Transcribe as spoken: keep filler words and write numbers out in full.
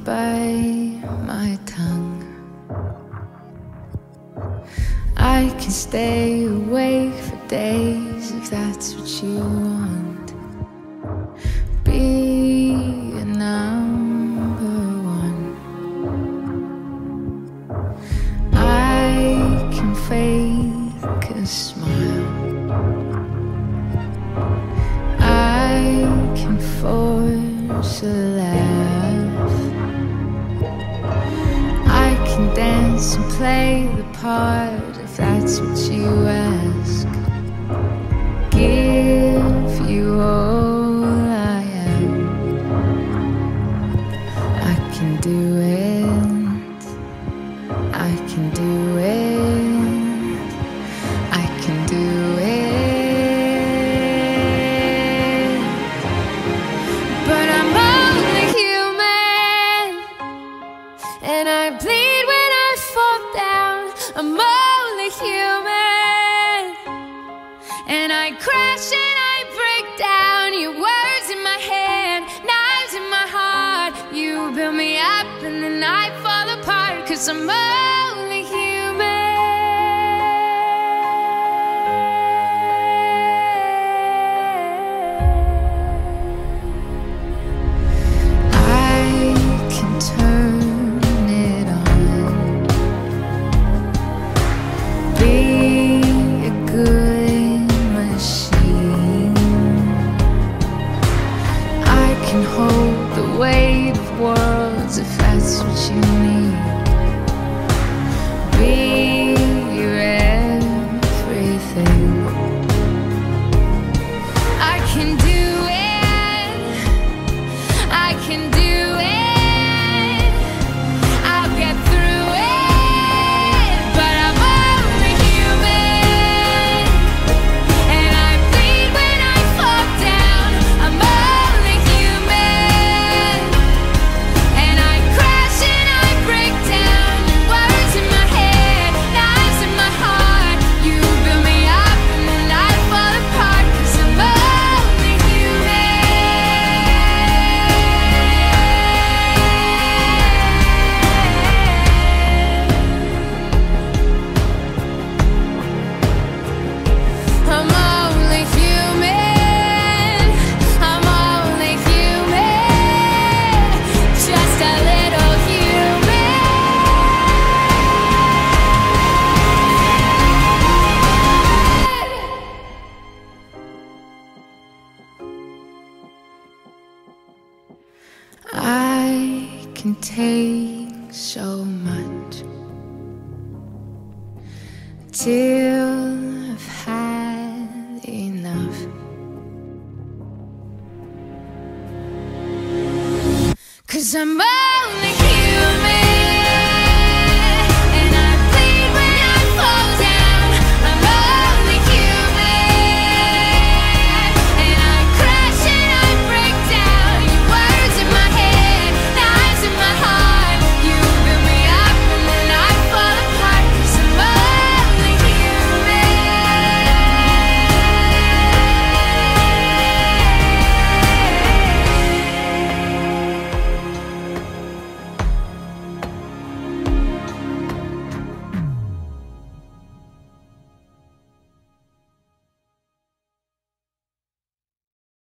bite my tongue. I can stay awake for days if that's what you want. Be a number one. I can fake a smile. I can force a laugh. I can dance and play the part if that's what you ask. Give you all I am. I can do it. I can do it. I can do it. But I'm only human, and I bleed when I fall down. I'm only human, and I crash and I break down. Your words in my head, knives in my heart. You build me up and then I fall apart, 'cause I'm only human. I can turn it on. Be a good machine. I can hold the weight of worlds if that's what you need. Be your everything. I can do it. I can do it. I'll get through it. But I'm only human, and I bleed when I fall down. I'm only human, and I crash and I break down. Words in my head, knives in my heart. You build me up and then I fall apart, 'cause I'm only I'm only human. I'm only human. Just a little human. I can take so much till I've had enough. 'Cause I'm only human.